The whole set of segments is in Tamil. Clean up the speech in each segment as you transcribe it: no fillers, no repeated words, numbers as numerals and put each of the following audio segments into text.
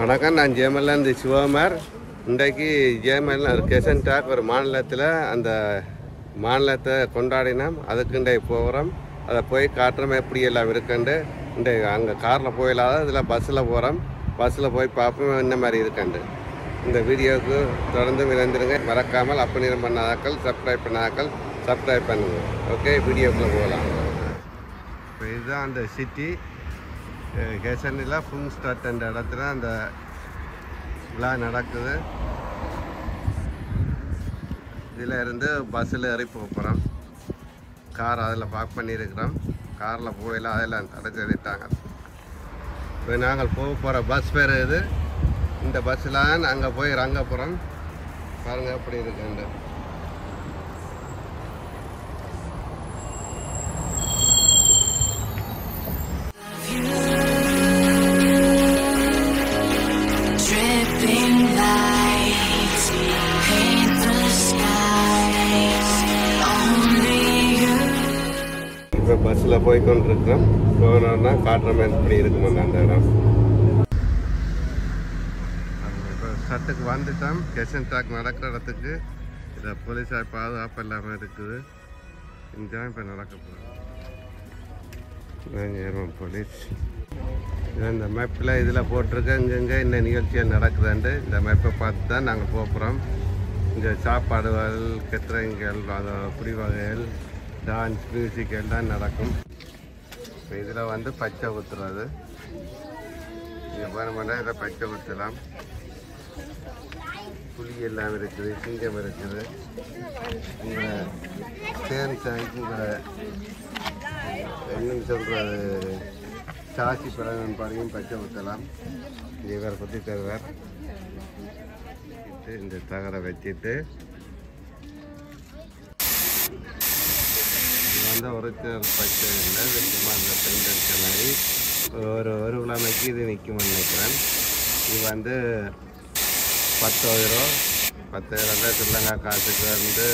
வணக்கம், நான் ஜேமல்லேருந்து சிவகுமார். இன்றைக்கு ஜேமல் கெசன் டாக் ஒரு மாநிலத்தில் அந்த மாநிலத்தை கொண்டாடினோம். அதுக்கு இன்றைக்கு போகிறோம். அதை போய் காட்டுறோம் எப்படி எல்லாம் இருக்குண்டு. இன்றைக்கு அங்கே காரில் போயிடாத இதில் பஸ்ஸில் போகிறோம். பஸ்ஸில் போய் பார்ப்போம் என்ன மாதிரி இருக்குண்டு. இந்த வீடியோவுக்கு தொடர்ந்து விளைந்துருங்க. மறக்காமல் அப்பநீரம் பண்ணாதாக்கள் சப்ஸ்கிரைப் பண்ணாதாக்கள் சப்ஸ்கிரைப் பண்ணுங்க. ஓகே, வீடியோக்குள்ளே போகலாம். இப்போ இதுதான் அந்த சிட்டி ஹெசனில் ஃபுங்ஸ்டாட் என்ற இடத்துல அந்த விழா நடக்குது. இதில் இருந்து பஸ்ஸில் ஏறி போகிறோம். கார் அதில் பார்க் பண்ணியிருக்கிறோம். காரில் போயெல்லாம் அதெல்லாம் தடை எழுதிட்டாங்க. இப்போ நாங்கள் போகிற பஸ் பேர் இது. இந்த பஸ்ஸில் அங்கே போய் இறங்க போகிறோம். பாருங்கள் எப்படி இருக்குண்டு. இப்போ பஸ்ஸில் போய்கொண்டிருக்கிறோம். போனோன்னா காட்டுறமே எப்படி இருக்குமோ அந்த இடம். இப்போ சட்டுக்கு வந்துட்டோம். கெசன் டாக் நடக்கிற இடத்துக்கு. இதை போலீஸார் பாதுகாப்பு இல்லாமல் இருக்குது. இந்த இப்போ நடக்க போகிறோம். போலீஸ் இந்த மேப்பில் இதில் போட்டிருக்க இங்கெங்கே இந்த நிகழ்ச்சிகள் நடக்குதுண்டு. இந்த மேப்பை பார்த்து தான் நாங்கள் போகிறோம். இந்த சாப்பாடுகள், கெட்டரிங்கள், குடிவகைகள், டான்ஸ், மியூசிக் எல்லாம் நடக்கும். இப்போ இதில் வந்து பச்சை ஊற்றுறது. இங்கே போனோம்னா இதில் பச்சை ஊற்றலாம். புளி எல்லாம் இருக்குது, சிங்கம் இருக்குது. உங்களை தேன் சாய்க்கு உங்களை என்னன்னு சொல்கிறது சாசி பிறகு பாடியும் பச்சை ஊற்றலாம். இவர் பற்றி தருவார். இந்த தகரை வச்சுட்டு வந்து ஒரிஜினல் பச்சை இல்லை, சும்மா இந்த பெயிண்ட் அடித்த மாதிரி ஒரு கிழமைக்கு இது நிற்கும்னு நினைக்கிறேன். இது வந்து 10,000 10,000 ஸ்ரீலங்கா காசுக்கு வந்து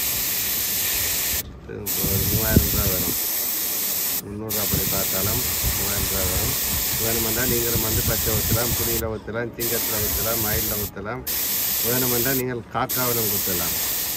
3,000 ரூபா வரும். 300 அப்படி பார்த்தாலும் 3,000 ரூபா வரும். வேணுமென்றால் நீங்களும் வந்து பச்சை ஊற்றலாம், புளியில் ஊற்றலாம், சிங்கத்தில் ஊற்றலாம், மயிலில் ஊற்றலாம். வேணுமென்றால் நீங்கள் காக்காவிலும் குத்தலாம்.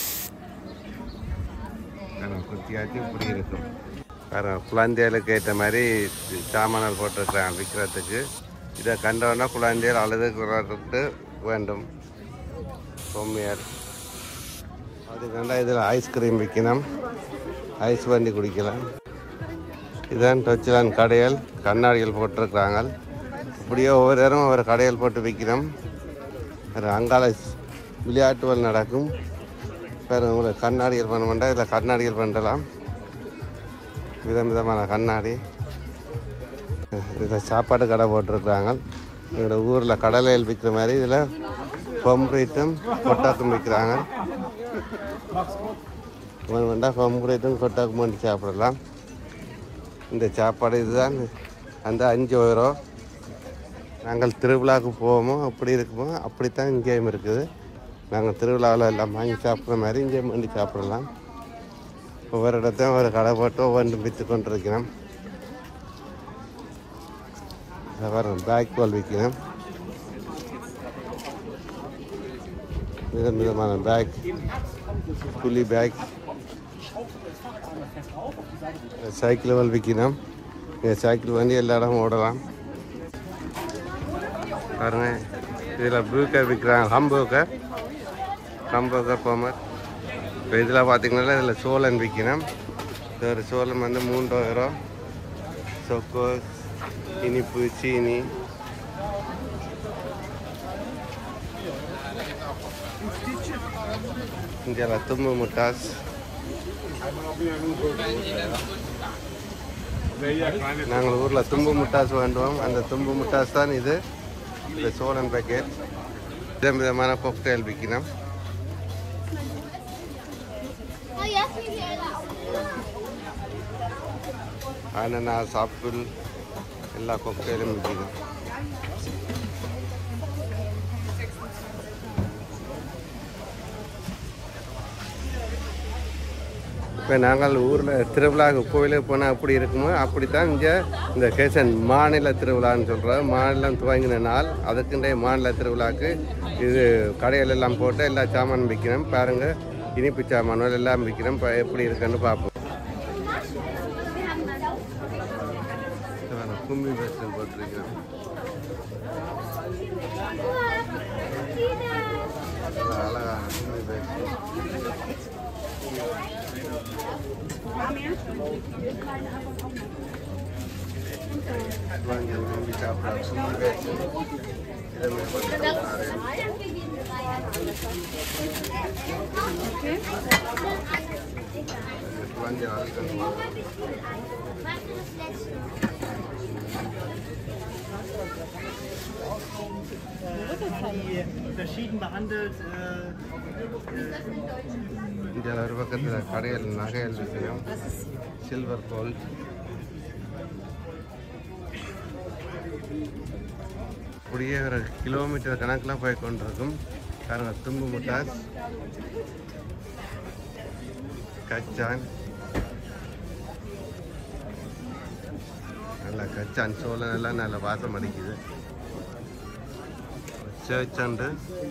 குத்தியாச்சு இப்படி இருக்கும். குழந்தைகளுக்கு ஏற்ற மாதிரி சாமான்கள் போட்டிருக்கிறாங்க விற்கிறதுக்கு. இதை கண்டோன்னா குழந்தைகள் அழுதுக்கு வேண்டும். பொம்மையார் அது கண்டா இதில் ஐஸ்கிரீம் விற்கணும். ஐஸ் வண்டி குடிக்கலாம். இதுதான் டொச்சிலான் கடைகள். கண்ணாடிகள் போட்டிருக்கிறாங்க. இப்படியே ஒவ்வொரு நேரம் ஒவ்வொரு கடைகள் போட்டு விற்கணும். அங்கால விளையாட்டுகள் நடக்கும். வேறு உங்களுக்கு கண்ணாடிகள் பண்ண மாட்டா இதில் கண்ணாடிகள் பண்ணலாம். விதமான கண்ணாடி. இதில் சாப்பாடு கடை போட்டிருக்கிறாங்க. எங்களோட ஊரில் கடலையில் விற்கிற மாதிரி இதில் கொம்ப்ரீட்டும் கொட்டாக்கும் விற்கிறாங்க. வேண்டாம் கொம்ப்ரீட்டும் கொட்டாக்கும் பண்ணி சாப்பிடலாம். இந்த சாப்பாடு இதுதான் அந்த 5 நாங்கள் திருவிழாவுக்கு போவோமோ அப்படி இருக்குமோ அப்படித்தான் இங்கேயும் இருக்குது. நாங்கள் திருவிழாவில் எல்லாம் வாங்கி சாப்பிட்ற மாதிரி இங்கேயும் பண்ணி சாப்பிடலாம். ஒவ்வொரு இடத்தையும் ஒரு கடை போட்டு ஒவ்வொன்றும் விற்று கொண்டிருக்கிறோம். வரும் பேக் பால் விற்கிறோம். விதமான பேக், புலி பேக், சைக்கிள் வால் விற்கிறோம். சைக்கிள் வண்டி எல்லா இடமும் ஓடலாம். பாருங்க, இதில் பர்கர் விற்கிறாங்க. ஹம்பர்கர் போமர். இப்போ இதில் பார்த்தீங்கன்னா இதில் சோளன் விற்கணும். இது ஒரு சோளம் வந்து 3,000. சொக்கோ, இனிப்பு, சீனி. இங்கே தும்பு முட்டாஸ். நாங்கள் ஊரில் தும்பு முட்டாஸ் வேண்டுவோம். அந்த தும்பு முட்டாஸ் தான் இது. இந்த சோளன் பேக்கெட். விதமான கொக்டெயில் விற்கணும். அனனாஸ், ஆப்பிள் எல்லா கொக்டெயிலும் விற்கணும். இப்போ நாங்கள் ஊரில் திருவிழாவுக்கு கோயிலுக்கு போனால் அப்படி இருக்குமோ அப்படித்தான் இங்கே இந்த கேசன் மாநில திருவிழான்னு சொல்கிறோம். மாநிலம் துவங்கின நாள் அதுக்குண்டே மாநில திருவிழாவுக்கு இது கடைகள் எல்லாம் போட்டு எல்லா சாமானும் விற்கணும். பாருங்கள், இனிப்பு சாமான்கள் எல்லாம் விற்கணும். இப்போ எப்படி இருக்குன்னு பார்ப்போம். கும்மி பஸ் போட்டிருக்கேன். அழகான கும்மி பஸ். விரும்பி சாப்பிடலாம் கும்மி பஸ். verschieden behandelt. இந்த ஒரு பக்கத்தில் கடையில் நகைகள் விற்கணும். Silver gold. அப்படியே ஒரு கிலோமீட்டர் கணக்கில் போய் கொண்டிருக்கும். காரணம் தும்பு முட்டாஸ், கச்சான், நல்லா கச்சான் சோளம் எல்லாம் நல்ல வாசம் அடிக்குது. சர்ச் அண்டு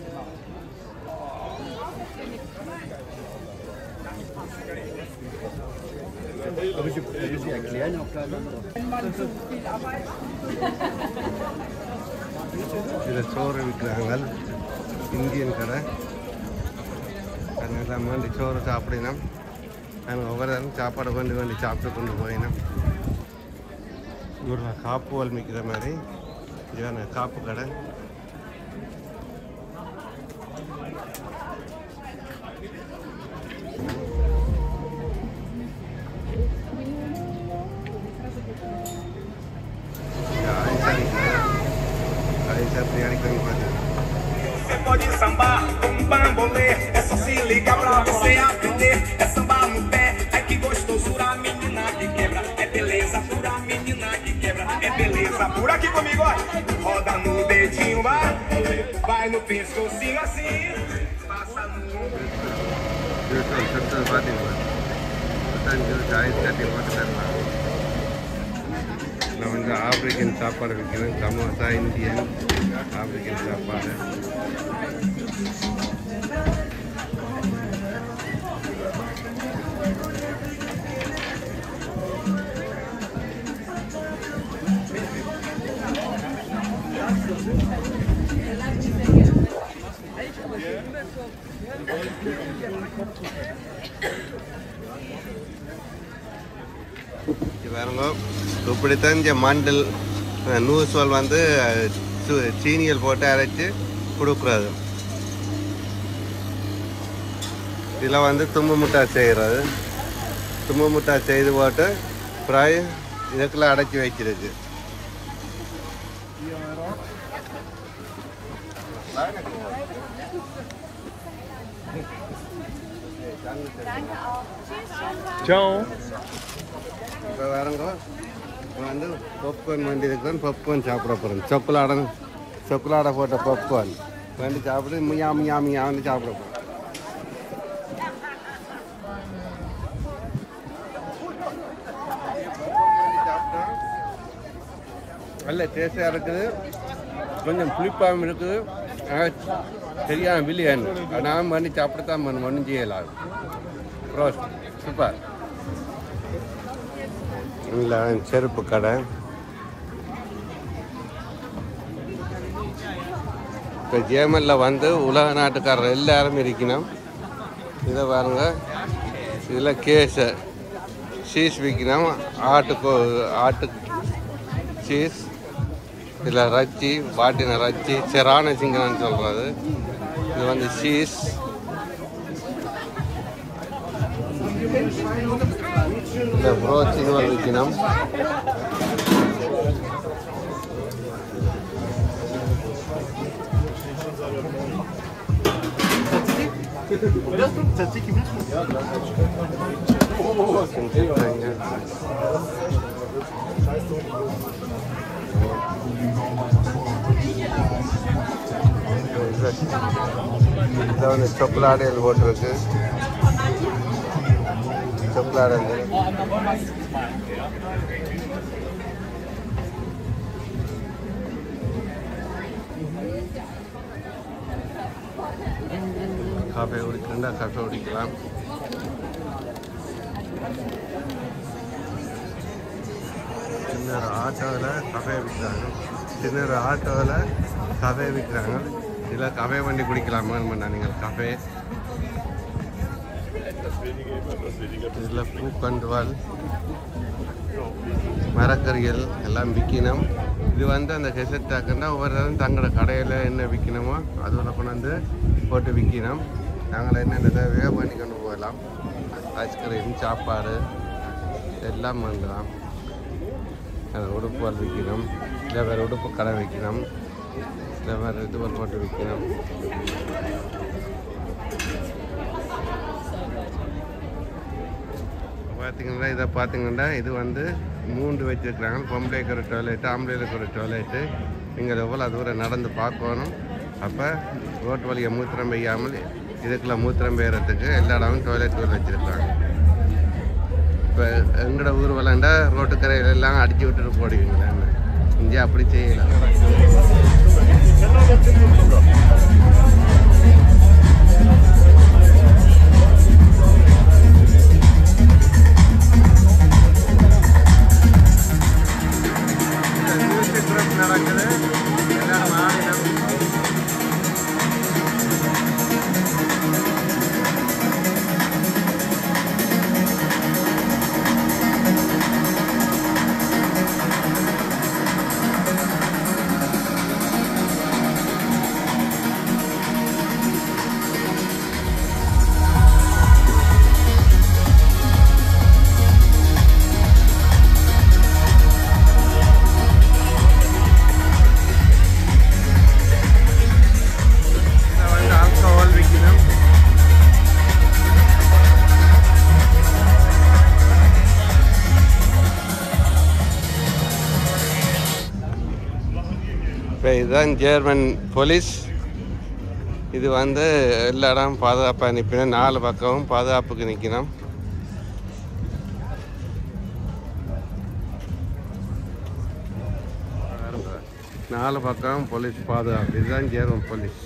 இதில் சோறு விற்கிறாங்க. இந்தியன் கடை. அதெல்லாம் வேண்டி சோறு சாப்பிடணும். நாங்கள் ஒவ்வொரு சாப்பாடு வேண்டி சாப்பிட்டு கொண்டு போயினோம். இவ்வளோ காப்பு வல்மிக்கிற மாதிரி இதான காப்பு கடை. Você pode sambar com bambolê, é só se ligar pra você aprender. É sambar no pé, ai que gostosura, menina que quebra. É beleza pura, menina que quebra. É beleza pura aqui comigo, ó. Roda no dedinho, vai no pescocinho assim. Passa no... நம்ம இந்த ஆப்பிரிக்கன் சாப்பாடு விற்கிறோம். சமோசா, இந்தியன், ஆப்பிரிக்கன் சாப்பாடு. பாருங்க, இப்படித்தான் இந்த மண்டல் நூசுவல் வந்து சீனியல் போட்டு அரைச்சி கொடுக்குறது. இதில் வந்து தும்பு முட்டாய் செய்கிறது. தும்பு முட்டாய் செய்து போட்டு ஃப்ரை இதுக்குள்ள அடைச்சி வைக்கிறது. இப்போ வேறங்க வந்து பாப்கார்ன் வேண்டி இருக்கிறேன். பாப்கார்ன் சாப்பிட போகிறேன். சொக்கலாடை போட்ட பாப்கார்ன் வேண்டி சாப்பிட்டு மியா மியா மியான்னு சாப்பிட போகிறேன். நல்ல டேஸ்டாக இருக்குது. கொஞ்சம் புளிப்பாகவும் இருக்குது. சரியான பிரியாணி. நான் பண்ணி சாப்பிடத்தான் ஒன்றும் செய்யலாம். Roast super. இல்லை செருப்பு கடை. இப்போ ஜேமனில் வந்து உலக நாட்டுக்காரர் எல்லாரும் இருக்கணும். இதை பாருங்க, இதில் கேஸு சீஸ் விற்கணும். ஆட்டு சீஸ். இதில் ரச்சி, வாட்டின ரச்சி, செரான சிங்கன்னு சொல்கிறது. இது வந்து சீஸ். இந்த புரோச்சினுவல் விற்கணும். இதில் வந்து சாக்லேட் போட்டிருக்கு. chocolate and cafe குடிக்கணும்னா cafe குடிக்கலாம். சின்ன ஆட்டோவில் cafe விற்கிறாங்க. சின்ன ஆட்டோவில் cafe விற்கிறாங்க. இதில் cafe வண்டி குடிக்கலாமா நீங்கள் cafe இதில் பூக்கண்டுவால் மரக்கறிகள் எல்லாம் விற்கணும். இது வந்து அந்த கெசட்டாக்குன்னா ஒவ்வொரு தங்களோட கடையில் என்ன விற்கணுமோ அதுவில் கொண்டு வந்து போட்டு விற்கணும். நாங்கள் என்னென்ன தேவையோ பண்ணி கொண்டு போகலாம். ஐஸ்கிரீம் சாப்பாடு எல்லாம் வாங்கலாம். அது உடுப்புகள் விற்கணும். இல்லை வேறு உடுப்பு கடை விற்கணும். இல்லை வேறு இதுவல் போட்டு விற்கணும். பார்த்தீங்கன்னா இதை பார்த்தீங்கன்னா இது வந்து 3 வச்சுருக்குறாங்க. பொம்பளைக்கு ஒரு டாய்லெட்டு, ஆம்பளைக்கு ஒரு டாய்லெட்டு. நீங்கள் எவ்வளோ தூரம் நடந்து பார்க்கணும். அப்போ ரோட்டு வழியை மூத்திரம் பெய்யாமல் இதுக்குள்ள மூத்திரம் பெய்யறதுக்கு எல்லா இடமும் டாய்லெட்டுகள் வச்சுருக்காங்க. இப்போ எங்களோட ஊர் விளாண்டா ரோட்டுக்கரையில எல்லாம் அடித்து விட்டுட்டு போடுவீங்களா? இங்கே அப்படி செய்யலாம். நடக்குது எல்லாரும் ஆடினம். இதுதான் ஜெர்மன் போலீஸ். இது வந்து எல்லா இடம் பாதுகாப்பாக நிற்பினோம். 4 பக்கமும் பாதுகாப்புக்கு நிற்கணும். நாலு பக்கம் போலீஸ் பாதுகாப்பு. இதுதான் German police.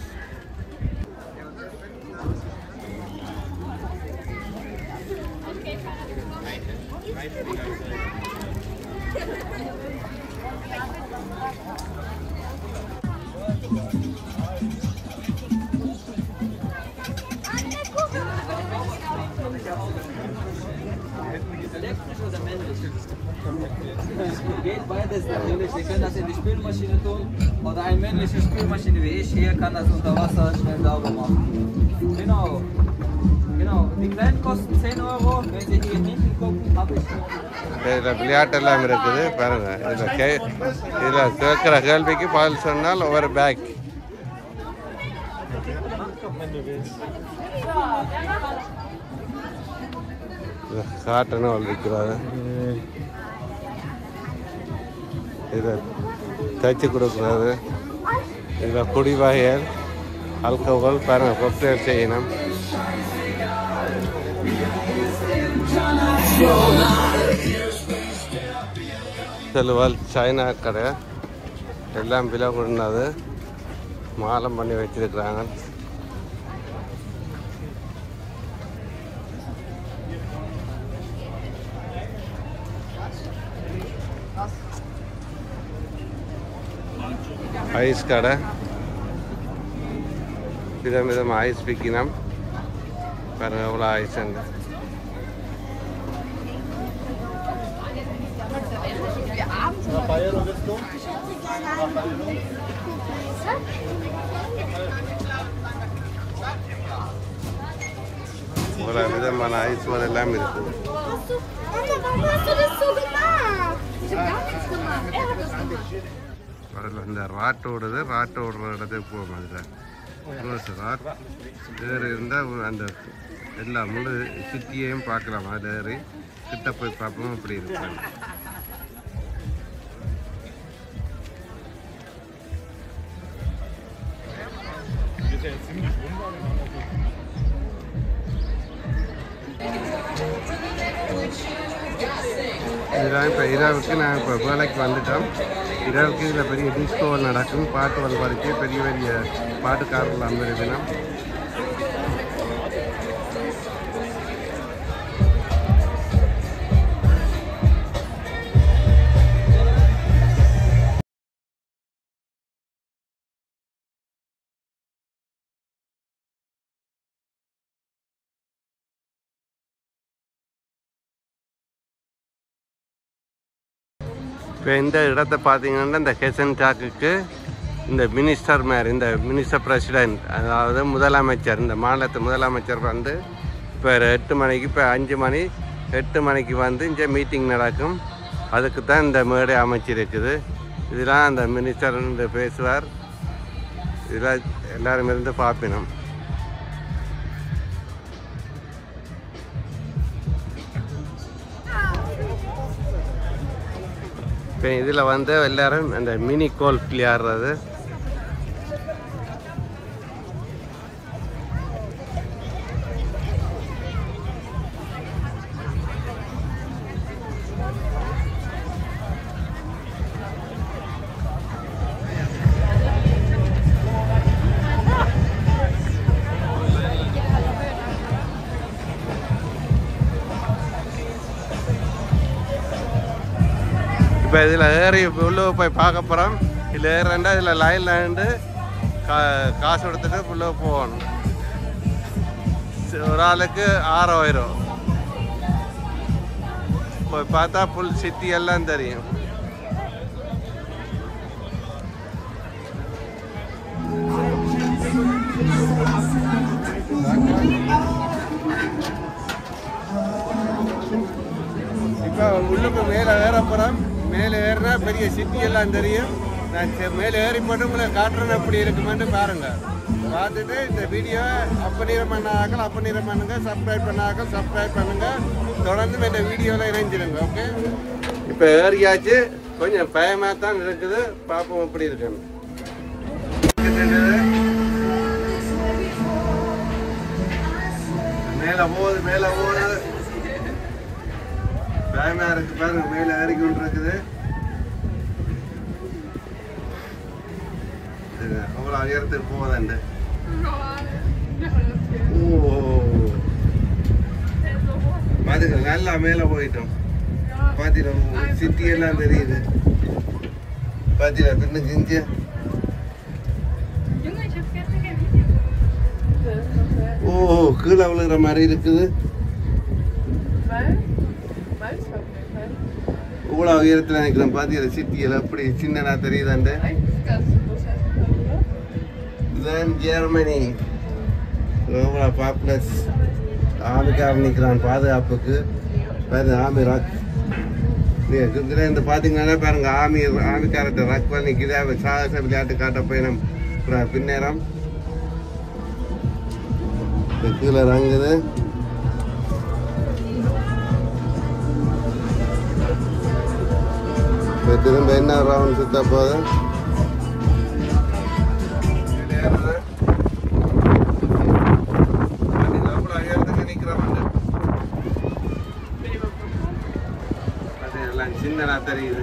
Geht beides natürlich. Sie können das in die Spülmaschine tun oder eine männliche Spülmaschine wie ich hier kann das unter Wasser schnell sauber machen. Genau. Die kleinen kosten 10 Euro. Wenn Sie hier hinten gucken, habe ich இதில் விளையாட்டெல்லாம் இருக்குது பாருங்க. இதில் கேட்குற கேள்விக்கு பதில் சொன்னால் ஒவ்வொரு பேக். காட்டணும் வந்திருக்கிறாரு. இதை தைச்சி கொடுக்குறது. இதில் குடி வகைகள் ஆல்கஹால் பாருங்க கொக்டெயில் செய்யணும். செல்வால் சைனா கடை எல்லாம் விலை கொடுனது மாலம் பண்ணி வச்சிருக்கிறாங்க. ஐஸ் கடை விதம் விதமாக ஐஸ் விற்கணும். பாருங்க எவ்வளோ ஐஸ் அங்கே. இவ்வளோ விதமான ஐஸ்கள் எல்லாம் இருக்குது. அதில் இந்த ராட்டு ஓடுது. ராட்டு ஓடுற இடத்துக்கு போகும். அதில் ராட் ஏறி இருந்தால் அந்த எல்லா முழு சுற்றியையும் பார்க்கலாம். அதில் ஏறி கிட்ட போய் பார்ப்போம். அப்படி இருப்பாங்க. இதுதான் இப்போ இரவுக்கு நான் இப்போ வேலைக்கு வந்துட்டோம். இரவுக்கு இதில் பெரிய டிஸ்கோ நடக்கும். பாட்டு வழிபாடுக்கு பெரிய பெரிய பாட்டுக்காரர்கள் அந்த தினம். இப்போ இந்த இடத்த பார்த்தீங்கன்னா இந்த ஹெசன் டாக்குக்கு இந்த மினிஸ்டர் மேர், இந்த மினிஸ்டர் பிரசிடென்ட், அதாவது முதலமைச்சர், இந்த மாநிலத்து முதலமைச்சர் வந்து இப்போ 8 மணிக்கு, இப்போ 5 மணி 8 மணிக்கு வந்து இங்கே மீட்டிங் நடக்கும். அதுக்கு தான் இந்த மேடை அமைச்சிருக்குது. இதெல்லாம் அந்த மினிஸ்டர் பேசுவார். இதெல்லாம் எல்லாரும் இருந்து பார்ப்பினோம். இப்போ இதில் வந்து எல்லோரும் அந்த மினி கோல்ஃப் விளையாடுறது. இப்போ இதில் ஏறி உள்ளே போய் பார்க்க போகிறோம். இதில் ஏறேன்டா இதில் லைனில் நின்று காசு கொடுத்துட்டு உள்ளே போகணும். ஒரு ஆளுக்கு 6000. போய் பார்த்தா ஃபுல் சிட்டி எல்லாம் தெரியும். இப்போ உள்ளுக்கு மேலே ஏற போகிறோம். மேலே ஏறினா பெரிய சிட்டி எல்லாம் தெரியும். நான் மேலே ஏறி போட்டு உங்களை காட்டுறேன் எப்படி இருக்குமென்னு பாருங்கள். பார்த்துட்டு இந்த வீடியோ அப்பநீரம் பண்ணாக்கள் அப்பநீரம் பண்ணுங்க, சப்ஸ்கிரைப் பண்ணாக்கள் சப்ஸ்கிரைப் பண்ணுங்கள். தொடர்ந்து இந்த வீடியோவில் இணைஞ்சிடுங்க. ஓகே, இப்போ ஏறியாச்சு. கொஞ்சம் பயமாக தான் இருக்குது. பார்ப்போம் எப்படி இருக்குன்னு. மேலே போகுது, மேலே போகுது. பயமாக இருக்கு பாருங்க. மேலே ஏறிக்கொண்டு இருக்குது. அவ்வளோ உயரத்துக்கு போகுதாண்டு. ஓ, பாத்துக்க, நல்லா மேலே போயிட்டோம். பாத்தீங்களா, சிட்டி எல்லாம் தெரியுது. பாத்தீங்களா, பின்னுக்கு இங்கே ஓ கீழே விழுகிற மாதிரி இருக்குது. இவ்வளோ உயரத்தில் நினைக்கிறேன். பார்த்தீங்களா சிட்டியில் எப்படி சின்னனா தெரியுதாண்டு. இதுதான் ஜெர்மனி. எவ்வளோ பாப்புலஸ். ஆமிக்காரன் நிற்கிறான் பாதுகாப்புக்கு. பாருங்க, ஆமி ராக். இந்த பார்த்தீங்கன்னா பாருங்க, ஆமிக்காரத்தை ராக் பண்ணி நிற்குது. சாகச விளையாட்டு காட்ட போய் நம்ம பின்னேரம் கீழே இறங்குது. திரும்ப என்ன ரவுண்ட் சுத்த போகுது. அது எல்லாம் சின்னதா தெரியுது.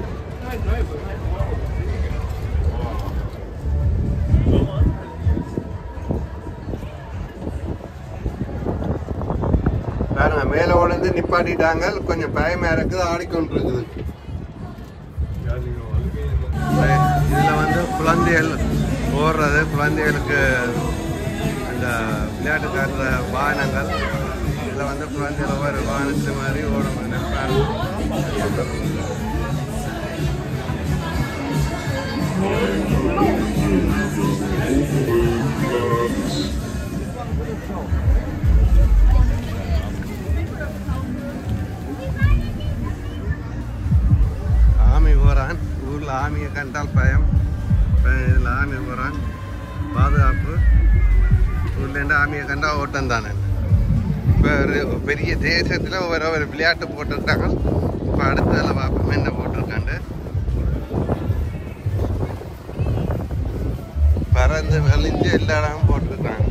பாருங்க, மேலே உடந்து நிப்பாட்டிட்டாங்க. கொஞ்சம் பயமா இருக்குது. ஆடிக்கொண்டு இருக்குது. இதில் வந்து குழந்தைகள் ஓடுறது, குழந்தைகளுக்கு அந்த விளையாட்டு காட்டுற வாகனங்கள். இதில் வந்து குழந்தைகள் ஒவ்வொரு வாகனத்து மாதிரி ஓடும். ஆமி போகிறான். ஊரில் ஆமியை கண்டால் பயம். இதில் ஆமி போகிறான். பாதுகாப்பு. ஊர்லேருந்து ஆமியை கண்டால் ஓட்டம் தானே. இப்போ ஒரு பெரிய தேசத்தில் ஒவ்வொரு விளையாட்டு போட்டிருக்காங்க. இப்போ அடுத்ததில் பார்ப்போம் என்ன போட்டிருக்காண்டு. பறந்து வலிஞ்சு எல்லா இடமும் போட்டிருக்காங்க.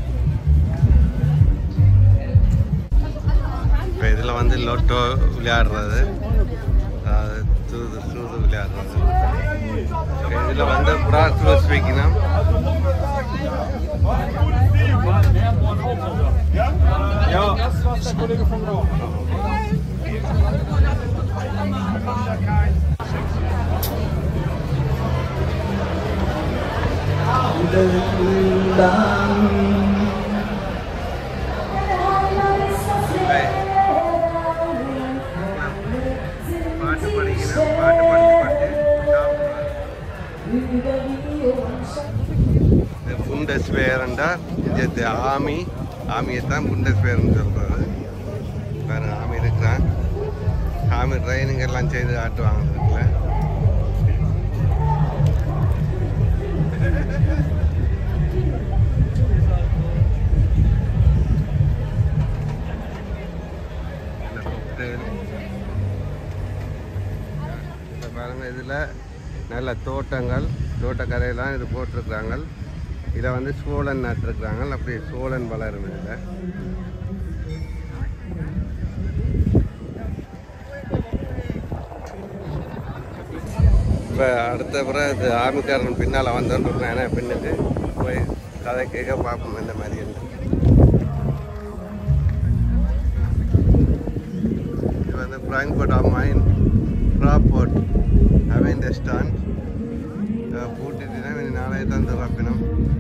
இப்போ இதில் வந்து லோட்டோ விளையாடுறது. சூது விளையாடுறது. இதில் வந்து ப்ராஸ் வைக்கணும். பாட்டு படிக்கணும். பாட்டு படிச்சு புண்டஸ்வேர்ண்டா இது ஆமியை தான் புண்டஸ்வேர்னு சொல்கிறது. வேறு ஆமி இருக்கிறான். ஆமி ட்ரைனிங் எல்லாம் செய்து ஆட்டுவாங்க வீட்டில். பாருங்கள், இதில் நல்ல தோட்டங்கள், தோட்டக்கரையெல்லாம் இது போட்டிருக்கிறாங்க. இதை வந்து சோழன் நட்டுருக்குறாங்க. அப்படி சோழன் வளரும். இதில் இப்போ அடுத்த பிறகு இது ஆமிக்காரன் பின்னால் வந்துருக்கேன். ஏன்னா பின்னுக்கு போய் கதை கேட்க பார்ப்போம் இந்த மாதிரி இருந்து. இது வந்து ஃப்ராங்க்ஃபர்ட் ஆஃப் மைன் ப்ராப்போர்ட் அவன் ஸ்டாண்ட் பூட்டிட்டுனா நாளையே தான் திறப்பினோம்.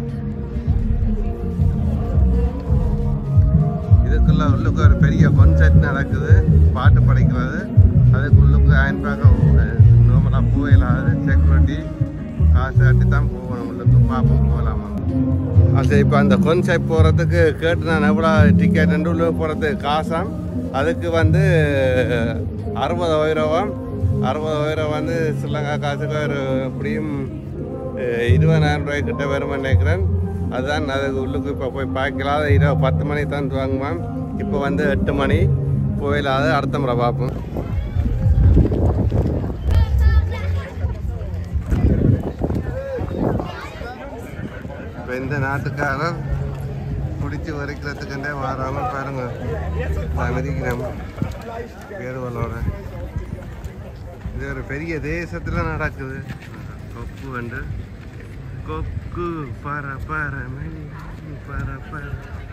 இதுக்குள்ள உள்ளுக்கு ஒரு பெரிய கான்சர்ட் நடக்குது, பாட்டு படிக்கிறது. அதுக்கு உள்ளுக்கு அயன்பாக்க நார்மலாக போயிடாது. செக்யூரிட்டி காசு கட்டி தான் போகணும். உள்ளுக்கு பார்ப்போம் போகலாமா. அது இப்போ அந்த கான்சர்ட் போகிறதுக்கு கேட்டு நான் எவ்வளோ டிக்கெட் உள்ள போகிறதுக்கு காசாம். அதுக்கு வந்து 60,000 60,000 வந்து ஸ்ரீலங்கா காசுக்கு ஒரு எப்படியும் 20,000 ரூபாய் கிட்ட வரும்னு நினைக்கிறேன். அதுதான் அதுக்கு உள்ளுக்கு இப்போ போய் பார்க்கலாம். 10 மணிக்கு தான் வாங்குவான். இப்போ வந்து 8 மணி போயிடாது. அடுத்த முறை பார்ப்போம். இப்போ இந்த நாட்டுக்காரர் பிடிச்சி வரைக்கிறதுக்குண்டே மாறாமல் பாருங்க. அமெரிக்க பேருவலோட இது ஒரு பெரிய தேசத்தில் நடக்குது. கொக்கு வந்து கொக்கு பர பர மணி பர பர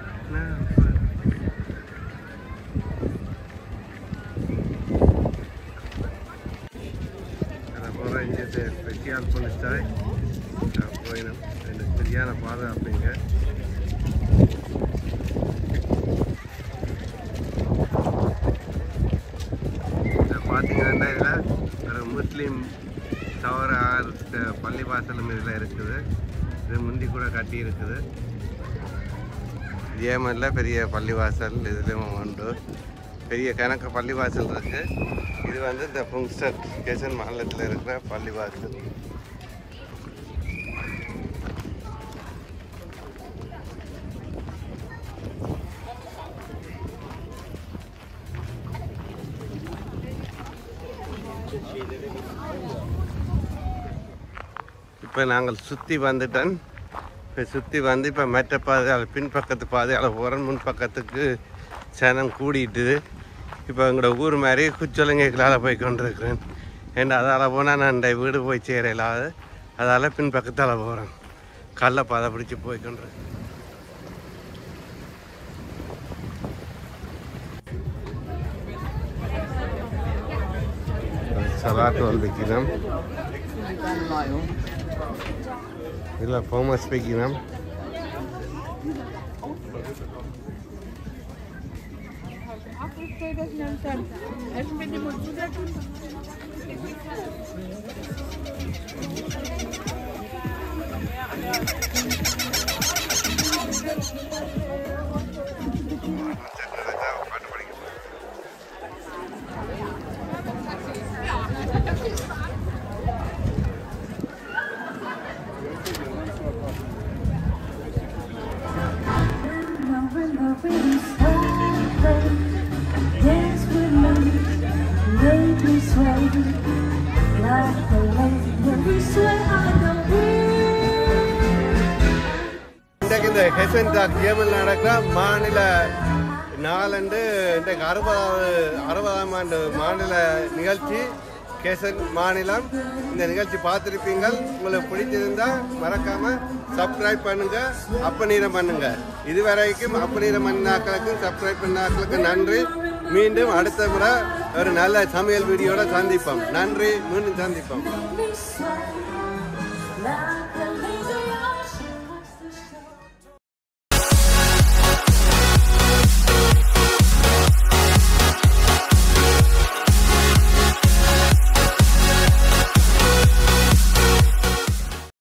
போகிற இங்கே ஸ்பெஷியல் போலீஸ்டாய் போயிடும். எனக்கு சரியான பாதுகாப்புங்க. பார்த்தீங்கன்னா இதில் ஒரு முஸ்லீம் தவிர பள்ளிவாசலும் இதில் இருக்குது. இது முந்தி கூட கட்டி இருக்குது. ஏமனில் பெரிய பள்ளிவாசல் இதுலேயும் உண்டு. பெரிய கணக்கு பள்ளிவாசல் இருக்குது. இது வந்து இந்த புங்ஸ்டர் கேசன் மாநிலத்தில் இருக்கிற பள்ளிவாசல். இப்போ நாங்கள் சுற்றி வந்துட்டோம். இப்போ சுற்றி வந்து இப்போ மெட்ட பாதையால் பின்பக்கத்து பாதையால் போகிறோம். முன்பக்கத்துக்கு சனம் கூடிட்டுது. இப்போ எங்களோட ஊர் மாதிரி குச்சொலங்கைகளால் போய் கொண்டிருக்கிறேன். ஏன்னா அதால் போனால் நான் இந்த வீடு போய் சேரலாது. அதால் பின்பக்கத்தால் போகிறேன். கல்லை பாதை பிடிச்சி போய் கொண்டிருக்கேன். சலாட்டு வைக்கணும். இல்லை ஃபோமஸ் வைக்கணும். இந்த ஹெசன்டாக் ஏமனில் நடக்கிற மாநில நாளன்று இன்றைக்கு 60ஆம் ஆண்டு மாநில நிகழ்ச்சி கேசன் மாநிலம். இந்த நிகழ்ச்சி பார்த்துருப்பீங்கள். உங்களுக்கு பிடிச்சிருந்தா மறக்காம சப்ஸ்கிரைப் பண்ணுங்க, அப்பநீரம் பண்ணுங்க. இதுவரைக்கும் அப்பநீரம் பண்ணாக்களுக்கும் சப்ஸ்கிரைப் பண்ணாக்களுக்கு நன்றி. மீண்டும் அடுத்த முறை ஒரு நல்ல சமையல் வீடியோட சந்திப்போம். நன்றி. மீண்டும் சந்திப்போம்.